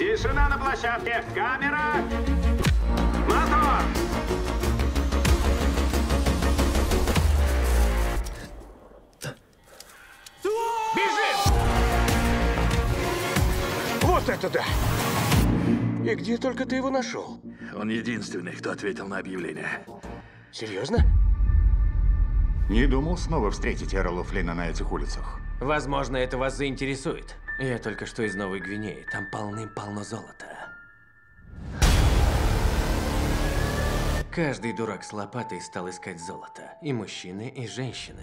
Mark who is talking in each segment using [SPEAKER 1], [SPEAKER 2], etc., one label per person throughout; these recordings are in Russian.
[SPEAKER 1] Тишина на площадке. Камера. Мотор. Бежим!
[SPEAKER 2] Вот это да! И где только ты его нашел?
[SPEAKER 3] Он единственный, кто ответил на объявление.
[SPEAKER 2] Серьезно?
[SPEAKER 4] Не думал снова встретить Эрла Флина на этих улицах.
[SPEAKER 5] Возможно, это вас заинтересует. Я только что из Новой Гвинеи. Там полным-полно золота. Каждый дурак с лопатой стал искать золото. И мужчины, и женщины.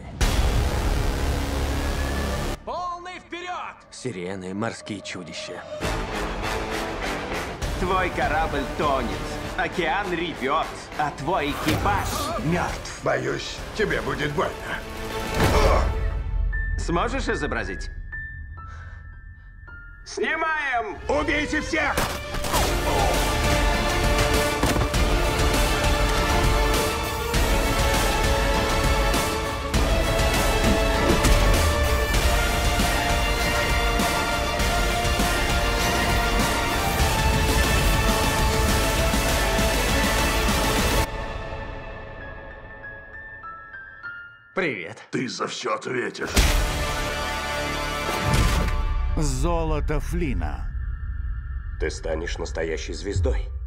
[SPEAKER 1] Полный вперед!
[SPEAKER 5] Сирены, морские чудища.
[SPEAKER 1] Твой корабль тонет. Океан ревет, а твой экипаж мертв.
[SPEAKER 6] Боюсь, тебе будет больно.
[SPEAKER 1] Сможешь изобразить? Снимаем!
[SPEAKER 6] Убейте всех!
[SPEAKER 5] Привет.
[SPEAKER 3] Ты за все ответишь.
[SPEAKER 4] Золото Флина.
[SPEAKER 2] Ты станешь настоящей звездой.